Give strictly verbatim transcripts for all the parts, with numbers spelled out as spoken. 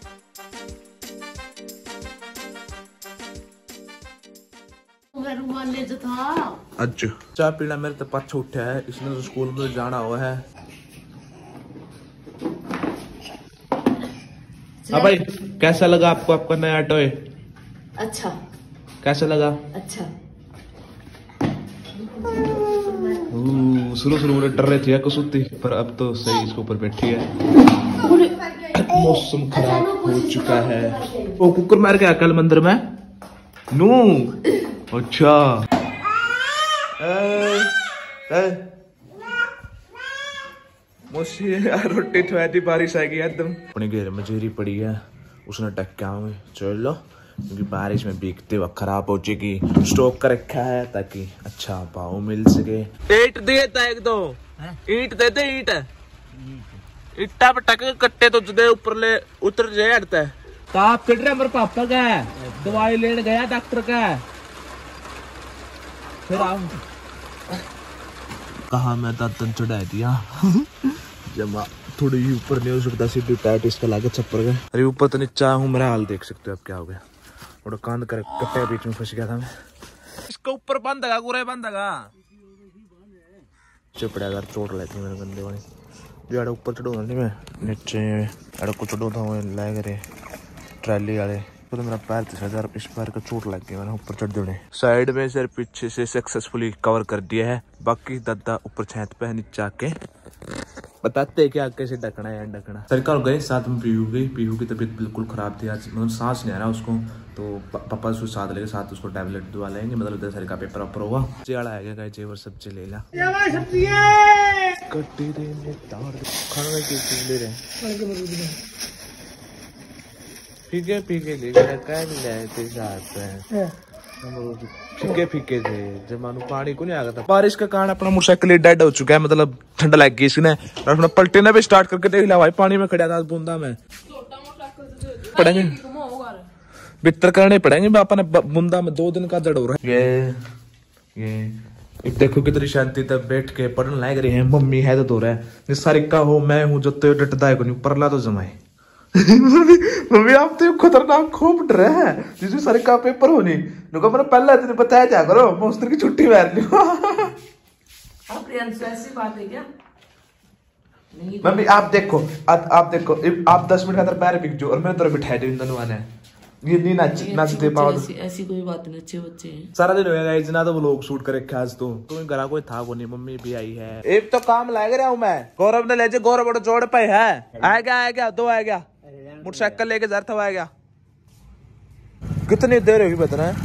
अच्छा चाय पीना मेरे तो पाछा उठा है, इसने तो स्कूल में जाना हुआ है। हाँ भाई कैसा लगा आपको आपका नया टॉय? अच्छा। कैसा लगा? अच्छा। शुरू शुरू में डर रही थी कसुती, पर अब तो सही इसके ऊपर बैठी है। मौसम खराब हो चुका है। वो कुकुर मार गया कल मंदिर में नू। अच्छा ए, ए। रोटी थी, बारिश आएगी एकदम। अपने घेर में जेरी पड़ी है, उसने टक क्या चलो क्योंकि बारिश में भीगते वक्त खराब हो जाएगी। स्टॉक कर रखा है ताकि अच्छा भाव मिल सके। ईट दिए था एक दो ईट दे दे ईट इट्टा पर टक कट्टे तो दे ऊपर ले उतर जाए हटता है। ताप कट रहा मेरे पापा का है, दवाई लेने गया डॉक्टर का। फिर आऊं कहा मैं दातन चढ़ा दिया। जमा थोड़ी ऊपर नहीं हो सकता, सीधी टाइट इसका लागे छप्पर गए। अरे ऊपर तो नीचा हूँ, मेरा हाल देख सकते हो अब क्या हो गया। थोड़ा कांद कर कट्टे बीच में फंस गया था मैं। इसका ऊपर बांधेगा गुरे बांधेगा चुपड़ा अगर चोट लेती मेरे गंदे वाली जो आड़े ऊपर चढ़ो नहीं मैं नीचे आड़े को चढ़ो था वो लग रहे ट्रैली वाले तो मेरा पैर तीस हजार इस पैर का चोट लग गया। मैंने ऊपर चढ़ देने साइड में सिर पीछे से सक्सेसफुली कवर कर दिया है। बाकी दादा ऊपर छत पे नीचे आके बताते क्या कैसे ढकना है ढकना। सरकार गए साथ में पीहू गई। पीहू की तबीयत बिल्कुल खराब थी आज, मतलब सांस नहीं आ रहा उसको, तो पापा उसको साथ लेके साथ उसको टैबलेट दवा लेंगे, मतलब दस का पेपर अपर होगा। चियाड़ा है क्या जेवर सब्जी ले ला कट्टी दे खाना की ले रहे फीके फीके ले फीके फीके थे जमानू पानी को नहीं आ गया था। बारिश के कारण अपना मोटरसाइकिल डेड हो चुका है, मतलब ठंडा लग गई इसने। और अपना पलटे ने भी स्टार्ट करके देख लिया भाई, पानी में खड़ा था बूंदा में। पड़ेंगे बितर करने पड़ेंगे अपने बूंदा में, दो दिन का जड़ हो रहा है। ये ये देखो कितनी शांति तक बैठ के पढ़ने लग रही है। मम्मी है तो दो रहा है सारी का हो, मैं हूँ जो तो डटदा है परला तो जमाए। मम्मी आप तो खतरनाक खूब डर है जिसमें सर का पेपर होनी नुका मैंने पहले दिन बताया जा करो मैं उस तरह की छुट्टी मार ली। ऐसी बात है क्या? मम्मी आप देखो आप, आप देखो आप दस मिनट के अंदर पैर बिक जाओ और मैंने तरह बिठाया इन दोनों ने ये नहीं नाच नाच दे पाओ। ऐसी, ऐसी कोई बात नहीं, अच्छे बच्चे हैं। सारा दिन होगा इतना तो वो लोग शूट करे खास तो तुम्हें घर कोई था वो नहीं। मम्मी भी आई है। एक तो काम लग रहा हूँ मैं। गौरव ने ले गौरव बड़ा जोड़ पे है आ गया आ गया दो आ गया मोटरसाइकिल लेके जा था आ गया। कितनी देर होगी बता है?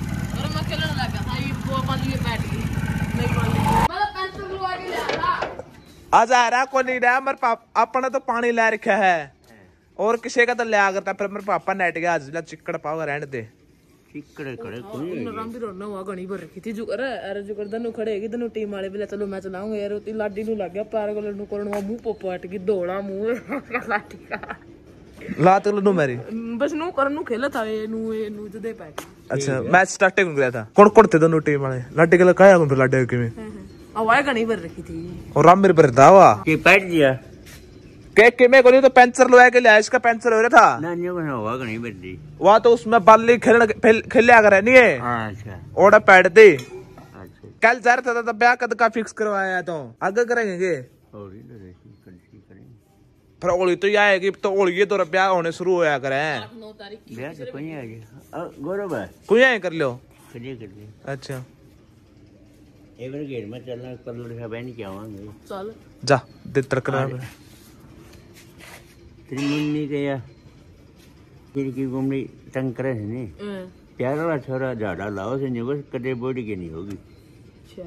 आज आ रहा को नहीं रहा मेरे पापा अपने तो पानी ला रखा है और किसी का तो लिया करता। फिर मेरे पापा नेट गया आज चिक्कड़ पाओ रहने दे चिक्कड़ खड़े कोई राम भी रोना हुआ घणी भर रखी थी जो कर अरे जो कर दनु खड़े की दनु टीम वाले भी चलो मैं चलाऊंगा यार उती लाडी नु लग गया पैर को लड्डू करन मुंह पोपो हट गई दौड़ा मुंह लाठी का लात लड्डू मेरी बस नु करन नु खेला था ये नु ये नु दे पाए। अच्छा मैच स्टार्टिंग गया था कौन कौन थे दोनों टीम वाले लाडी के लगाया कौन फिर लाडी के में हवा घणी भर रखी थी और राम मेरे पर दावा के पैट दिया के के में कोनी तो पंचर लगा के लिया इसका पंचर हो रहा था ना नहीं बना हुआ घणी भर दी वहां तो उसमें बाली खेलने खेलया करे नहीं है। अच्छा ओड़ा पैड दे। अच्छा कल जा रहा था तो ब्याह कद का फिक्स करवाया तो आगे करेंगे फिर ओली तो आएगी तो ओली तो ब्याह होने शुरू होया करे नौ तारीख की ब्याह तो कोई आ गया गौरव है कोई आए कर लो कर दे। अच्छा एक बार गेट में चलना पर लड़का बहन क्या आवांगे चल जा दे तरकरा त्रिमुन्नी के या फिर की घूमनी तंग करे है नहीं प्यारा वाला छोरा झाड़ा लाओ से नहीं बस कदे बॉडी के नहीं होगी। अच्छा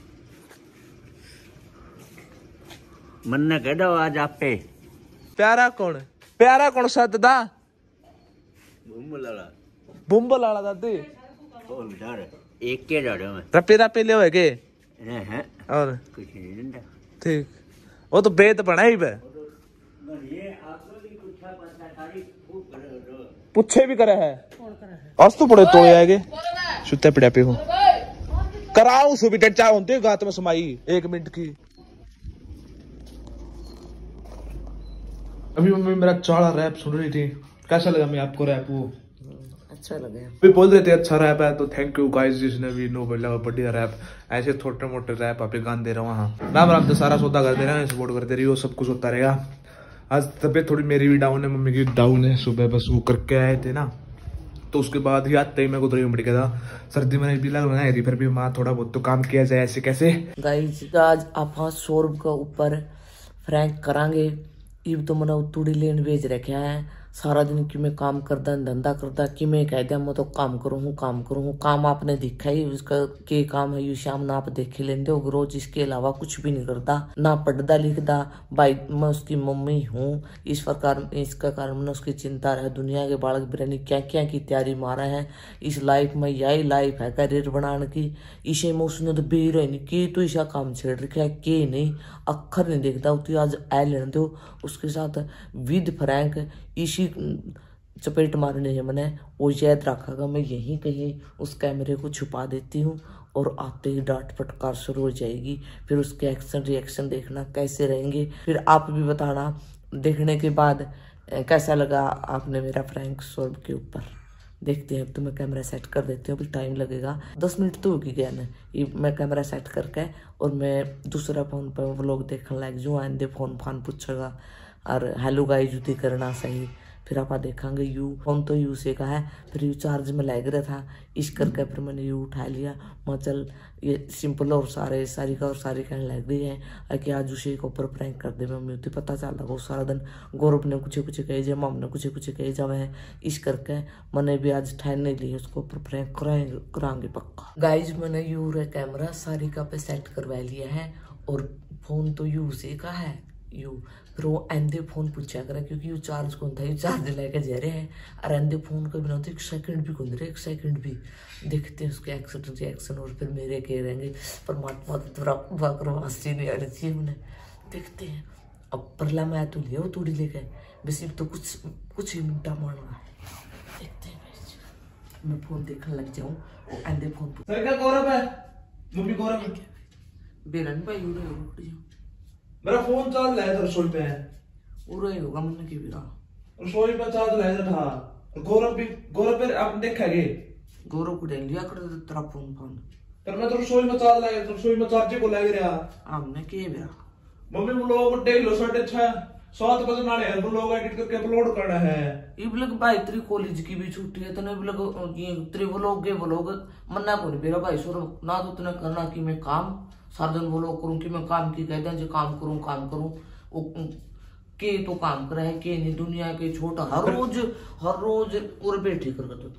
मन न कह दो आज आप पे प्यारा कौन प्यारा कौन सा दादा बुम्बलाला बुम्बलाला दादी कौन बेचारा एक के झाड़े में रपे रपे ले होए के हैं और कुछ नहीं डंडा ठीक वो तो बेत बनाई बे पुच्छे भी करे है आज तो बड़े तोड़े आएगे सुते पड़े पे हूँ कराओ सो भी टचा होते गात में समाई एक मिनट की। अभी मम्मी मेरा चाड़ा रैप सुन रही थी कैसा लगा मैं आपको रैप? वो अच्छा लगा। भी बोल रहे थे अच्छा रैप है, तो थैंक यू गाइस जिसने भी नो बोला बढ़िया रैप। ऐसे छोटे मोटे रैप आप गान दे रहा हूँ। हाँ राम राम, तो सारा सौदा कर दे रहा है, सपोर्ट करते रहिए, सब कुछ होता रहेगा। आज तबीयत थोड़ी मेरी भी डाउन है, मम्मी की डाउन है। सुबह बस वो करके आए थे ना, तो उसके बाद ही आते ही मेरे को दवाई उमड़ गया था, सर्दी में भी लग रहा है, फिर भी माँ थोड़ा बहुत तो काम किया जाए ऐसे कैसे। गाइस आज आप सौरभ के ऊपर फ्रैंक करांगे। इब तो मैंने उतूड़ी लेन भेज रखा है। सारा दिन कि मैं काम करदा धंधा करदा कि मैं कह दिया मैं तो काम करूँ हूँ काम करूँ हूँ। काम आपने देखा ही उसका के काम है, यू शाम ना आप देख ही लेंदे हो। रोज इसके अलावा कुछ भी नहीं करता, ना पढ़दा लिखदा। भाई मैं उसकी मम्मी हूँ, इस प्रकार इसका कारण मैंने उसकी चिंता रहे। दुनिया के बालक बिरानी क्या क्या की तैयारी मारा है। इस लाइफ में यही लाइफ है करियर बनाने की। इसे में उसने तो बेर है नहीं कि तो ऐसा काम छेड़ रखा है के नहीं, अखर नहीं देखता। उतनी आज आ लेने दो उसके साथ विद फ्रैंक इसी चपेट मारने है मैंने। वो याद रखेगा, मैं यहीं कहीं उस कैमरे को छुपा देती हूँ और आते ही डांट फटकार शुरू हो जाएगी। फिर उसके एक्शन रिएक्शन देखना कैसे रहेंगे, फिर आप भी बताना देखने के बाद कैसा लगा आपने मेरा फ्रैंक सौरभ के ऊपर। देखते हैं, अब तो मैं कैमरा सेट कर देती हूँ, अभी टाइम लगेगा, दस मिनट तो होगी गया ना। ये मैं कैमरा सेट करके और मैं दूसरा फोन पर व्लॉग देखने लग जाऊँ। आंदे फोन फान पूछेगा और हेलो गाइस जुती करना सही। फिर आप देखेंगे यू फोन तो यू से का है, फिर यू चार्ज में लग रहा था, इस करके फिर मैंने यू उठा लिया। मैं चल ये सिंपल और सारे सारी का और सारी कहने लग रही है कि आज उसे के ऊपर प्रैंक कर दे। मम्मी उतनी पता चल रहा सारा दिन गौरव ने कुछ कुछ कहे जाए, मम ने कुछ कुछ कहे जावे है। इस करके मैंने भी आज ठान नहीं ली उसको ऊपर प्रैंक कराएंगे कराएंगे पक्का। गाइज मैंने यू रे कैमरा सारी का पे सेट करवा लिया है और फोन तो यू से का है यू। फिर वो आंधे फोन पूछा करा क्योंकि वो चार्ज कौन था, ये चार्ज लेके जा रहे हैं और आंधे फोन का बिना तो एक सेकंड भी कौन रहे, एक सेकंड भी। देखते हैं उसके एक्शन रिएक्शन और फिर मेरे कह रहेंगे परमात्मा तो थोड़ा वासी नहीं आ रही थी उन्हें। देखते हैं अब परला मैं तो लिया वो तूड़ी लेके बस तो कुछ कुछ ही मिनटा मारना है। देखते हैं मैं फोन देखने लग जाऊँ वो आंधे फोन गौरव है मम्मी गौरव बेरन भाई उड़े मेरा फोन चार्ज लाया था रसोई पे है, उड़े होगा मन की बिरा रसोई पे चार्ज लाया था। गौरव भी गौरव पे आप देखेंगे गौरव को लिया कर तेरा फोन फोन पर मैं तो रसोई में चार्ज लाया, रसोई में चार्ज को लग रहा हमने के बिरा मम्मी वो लोग देख लो साढ़े छह सात बजे नाले हैं, वो लोग एडिट करके अपलोड करना है। इब लग भाई तेरी कॉलेज की भी छुट्टी है तो नहीं लग ये तेरे व्लॉग के व्लॉग मन्ना को नहीं मेरा भाई सुर ना तो तूने करना कि मैं काम सारा दिन व्लॉग करूं कि मैं काम की कहते हैं जो काम करूं काम करूं वो के तो काम करे है के नहीं दुनिया के छोटा हर रोज हर रोज और बैठे कर तो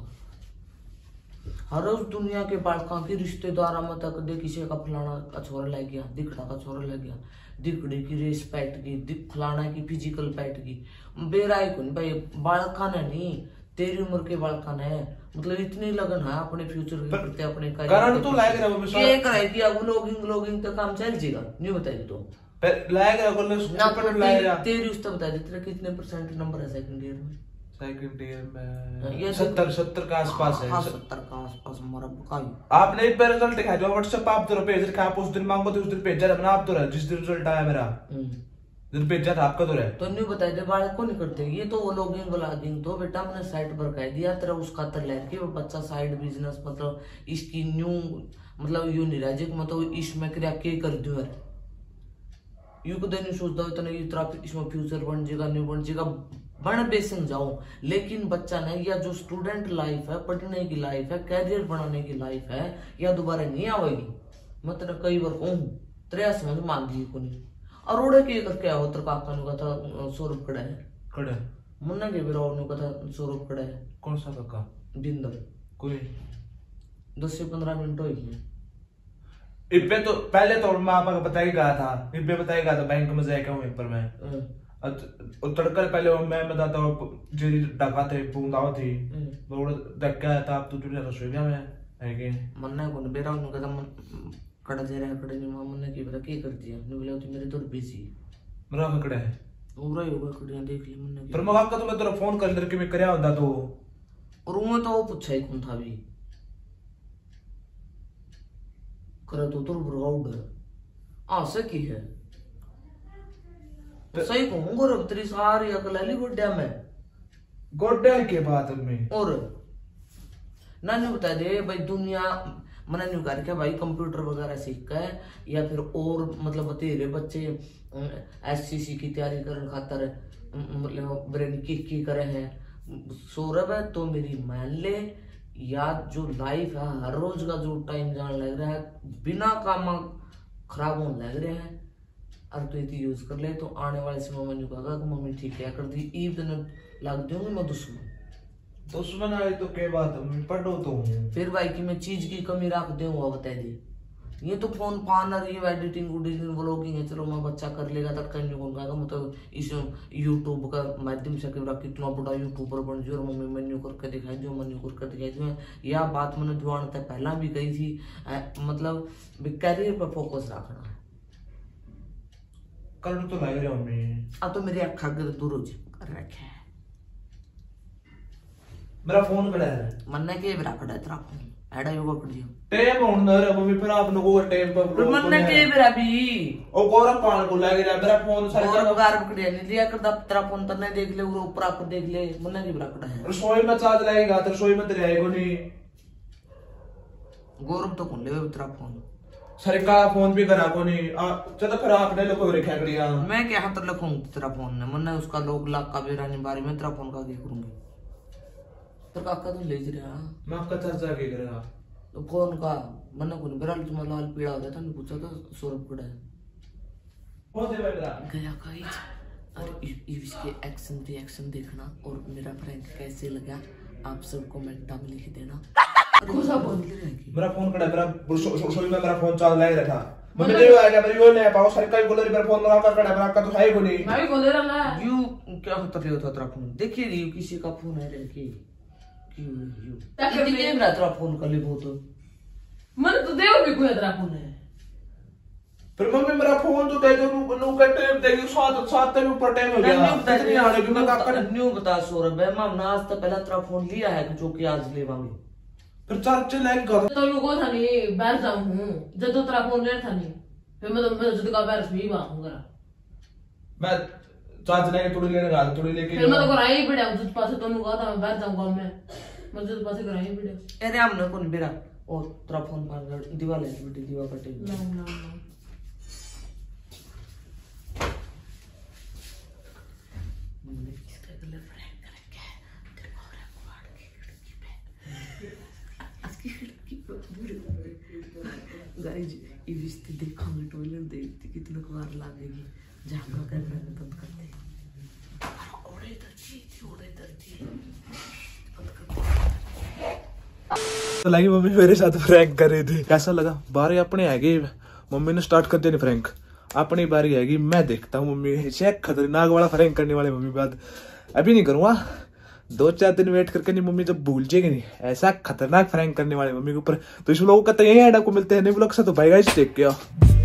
हर रोज दुनिया के बालका की रिश्तेदार में तक दे किसी का फलाना का छोरा लग गया, दिखड़ा का छोरा लग गया, दिखड़ी की रेस पैट की, फलाना की फिजिकल पैट की बेराई को भाई बालका ने नहीं तेरी उम्र के बालका ने मतलब इतनी लगन है अपने फ्यूचर के प्रति अपने कारण तो लायक रहा मैं ये करे कि अब व्लॉगिंग व्लॉगिंग का काम चल जाएगा नहीं बताइए तो लायक रहा बोलने ना पर लायक तेरी उस तक बता दे तेरा कितने परसेंट नंबर है सेकंड ईयर में? सेकंड ईयर में ये सत्तर सत्तर के आसपास है। हाँ सत्तर का आसपास हमारा बुकाई आपने एक रिजल्ट दिखाया जो व्हाट्सएप आप तो भेज रखा, आप उस दिन मांगो तो उस दिन भेजा था आप तो जिस दिन रिजल्ट आया मेरा दिन भेजा था आपका तो रहे तो नहीं बताया दे बालक को नहीं करते ये तो वो लॉगिंग व्लॉगिंग तो बेटा मैंने साइट पर कह दिया तेरा उसका तर लेके वो बच्चा साइड बिजनेस मतलब इसकी न्यू मतलब यू नहीं रह मतलब इसमें क्रिया के कर दू यार यू को नहीं सोचता हो इतना इतना इसमें फ्यूचर बन जाएगा नहीं बन जाएगा बन बेसन जाओ। लेकिन बच्चा ने या जो स्टूडेंट लाइफ है पढ़ने की लाइफ है कैरियर बनाने की लाइफ है या दोबारा नहीं आवेगी। मैं तेरा कई बार कहूँ तेरे समझ मांगी को नहीं अरोड़े के करके आओ तेरे काका ने कहा सौरभ खड़ा है खड़ा मुन्ना के बिरा ने कहा सौरभ खड़ा है कौन सा काका बिंदर कोई दस से पंद्रह मिनट हो गई इब्बे तो पहले तो माँ पापा को बताया गया था इब्बे बताया गया था बैंक में जाके वहीं पर मैं तड़कर पहले मैं बताता हूँ जेरी डका थे पूंदाव थी वो देख के आया था आप तो तुझे रसोई में है कि मन्ना को बेरा उन्होंने कहा कड़ा दे रहा है कड़े नहीं मामा ने की पता क्या कर दिया ने बोला तो मेरे तो बिजी मेरा कड़ा है ओरा होगा कड़ियां देख ली मन्ना पर मैं आपका तो मैं तेरा फोन कर लेके मैं करया होता तो और वो तो वो पूछा ही कौन था भी करे तो तो ब्राउड है आ सकी है तो सही कहूंगा रब तेरी सारी अकल है ली गुड्डा में गोड्डे के बात में और ना नहीं बता दे भाई दुनिया मना नहीं कर क्या भाई कंप्यूटर वगैरह सीख का है या फिर और मतलब तेरे बच्चे एस सी सी की तैयारी करने खातर मतलब ब्रेन की की करे हैं। सौरभ है तो मेरी मान ले या जो लाइफ है हर रोज का जो टाइम जाने लग रहा है बिना काम खराब होने लग रहा है और तो ये यूज कर ले तो आने वाले समय में नहीं कहा कि मम्मी ठीक है कर दी ईद दिन लग दूंगी मैं दुश्मन दुश्मन आए तो क्या बात है पढ़ो तो फिर भाई की मैं चीज की कमी रख दे हुआ बता दी ये तो फोन पान और ये एडिटिंग उडिटिंग व्लॉगिंग है चलो मैं बच्चा कर लेगा तब कहीं नहीं होगा मतलब इस यूट्यूब का माध्यम से कितना बड़ा यूट्यूबर बन जो और मम्मी मेन्यू करके दिखाई दो मेन्यू करके दिखाई दो यह बात मैंने जुआन तक पहला भी कही थी आ, मतलब कैरियर पर फोकस रखना है कर तो लग रहा हूँ अब तो मेरी अखा दूर कर रखे है मेरा फोन कड़ा है मन्ने के बिरा कड़ा तेरा फोन एड़ा योगा कर दियो टेम होन रे मम्मी फिर आप लोगों को टेम पर मन्ने के बिरा भी ओ गोरा पान को लग रहा मेरा फोन सारे और गार पकड़िया नहीं लिया कर तेरा फोन तने देख ले और ऊपर आप देख ले मन्ने के बिरा कड़ा है रसोई में चार्ज लगेगा तो रसोई में तेरे आएगा नहीं गौरव तो कौन ले तेरा फोन सारे का फोन भी करा को नहीं आ चलो फिर आपने लोगों को रखा करिया मैं क्या हाथ रखूंगा तेरा फोन ने मन्ने उसका लोग लाख का बेरा नहीं बारे में तेरा फोन का क्या करूंगी तो काका तो ले रहा मैं आपका चर्चा क्या करेगा तो फोन का मन्ने को नहीं बेरा तुम्हारा लाल पीड़ा हो गया था नहीं पूछा था सौरभ कड़ा है हो दे बेटा गया गाइस और इसके एक्शन रिएक्शन देखना और मेरा प्रैंक कैसे लगा आप सब कमेंट में लिख देना सा फोन मेरा फोन कड़ा मेरा रसोई में मेरा फोन चार्ज लग रहा था मम्मी नहीं आया मेरी वो ले पाओ सारे कई बोल मेरा फोन लगा कर कड़ा मेरा का तो है को नहीं मैं भी बोल रहा ना यू क्या होता है होता तेरा फोन देखिए रियो किसी का फोन है लड़की क्यों यू इतनी गेम रहा तेरा फोन कर ले बहुत मन तो देव भी कोई तेरा फोन है फिर मम्मी मेरा फोन तो कह दो नु का टाइम देखिए सात सात तक ऊपर टाइम हो गया कितनी आने भी मैं काका न्यू बता सौरभ है मैं आज तक पहला तेरा फोन लिया है जो कि आज लेवांगे फिर चार्ज लगेगा तो लोगों था नहीं बैठ जाऊं हूं जब तो तेरा फोन ले था नहीं फिर मैं तो मैं जद का बैठ भी बाहूंगा मैं चार्ज लेके थोड़ी लेने गया थोड़ी लेके फिर मैं तो कराई ही पड़ा जद पासे तो कहा था मैं बैठ जाऊंगा मैं मैं जद पासे कराई ही पड़ा अरे हमने कौन बेरा ओ तेरा फोन पर दीवार है बेटी दीवार कटे ना ना ना गाइस ये रिश्ते देखेंगे टॉयलेट देखते कितने बार लगेगी झांका करना बंद कर दे और इधर चीज और इधर चीज तो लगी मम्मी मेरे साथ प्रैंक कर रही थी कैसा लगा बारी अपने आएगी मम्मी ने स्टार्ट कर दिया प्रैंक अपनी बारी आएगी मैं देखता हूँ मम्मी चेक खतरनाक वाला प्रैंक करने वाले मम्मी बात अभी नहीं करूंगा दो चार दिन वेट करके नहीं मम्मी जब भूल जाएगी नहीं ऐसा खतरनाक प्रैंक करने वाले मम्मी के ऊपर तो इस लोगों का तो यही आइडिया को मिलते हैं नहीं ब्लॉग से तो भाई गाइस टेक केयर।